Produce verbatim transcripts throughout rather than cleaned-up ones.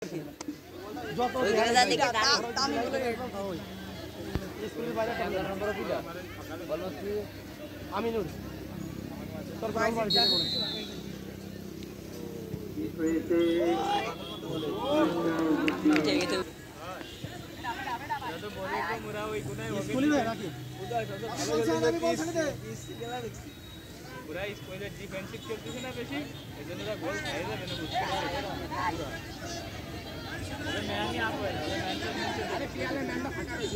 যত স্কুলের বাইরে নম্বর দিলা বলো কি আমিনুর তোর বাবা বাড়ি থেকে করেছে ঠিক আছে যত বলে তো মোরা ওই কোনায় স্কুলে নাকি আমি বলছি দে গেলা দেখছি পুরা স্কুলের ডিফেন্সিভ চলতেছে না বেশি এজন্য ওরা গোল খাই যাবে না বুঝতে পারছো अरे मैं नहीं आप अरे अरे पियाले नंदा फाटा रही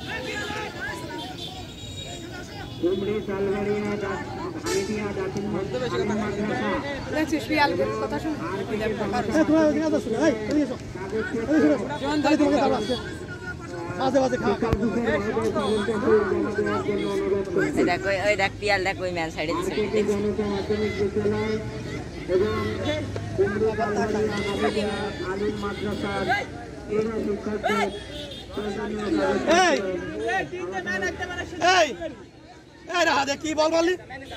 उमड़ी सालवाड़िया धानीटिया दातिन मध्य बेशक लेट्स पियाल के কথা শুন তোমরা ওখানে দাও এই এই এসো জন দাই তোমাকে দাও আজকে মাঝে মাঝে খা খা এই দেখো এই দেখ পিয়াল দেখো ওই ম্যান সাইডে দিছে এবং কুমড়ো সালবাড়িয়া আলিম মাদ্রাসার এই শিক্ষকদের এই এই তিনটে ম্যান একটা মানে এই এই রাহা দে কি বল বললি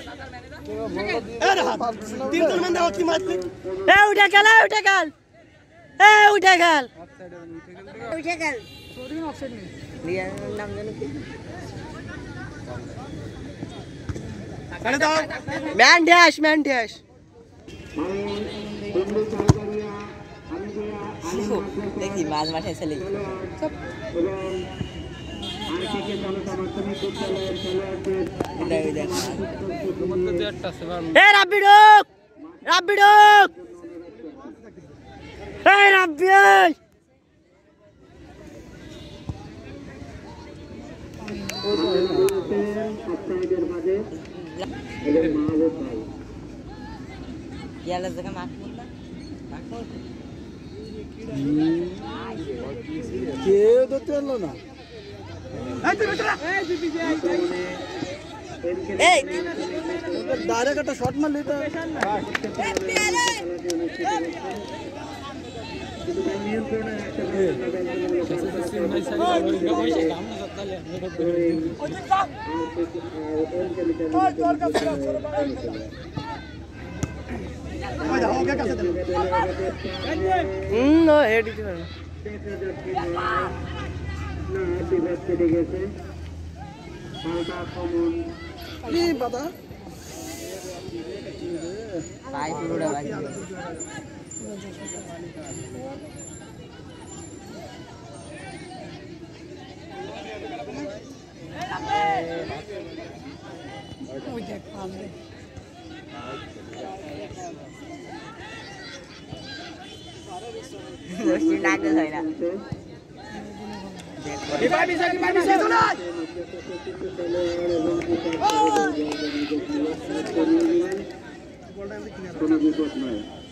এই রাহা তিনজন ম্যান দাও কি মারলি এই উঠে গেল উঠে গেল এই উঠে গেল উঠে গেল সরি অফসাইড নেই লিয়া নাম জানো কি আরে দাও ম্যান ড্যাশ ম্যান ড্যাশ দেখি মাঝ মাঠে চলে याला जगह मार बोलता मार के तो चलो ना ए तू चला ए जीपी जी ए डायरेक्ट একটা শট মার लेता ए पेले नियंत्रण हम्म ना हेड इधर ना सिर्फ चले गए थे हालता कॉमन ये पता भाई पूरा भाई वो देख पाले Mesti naga saya nak. Kita bisa, kita bisa sunat. Oh.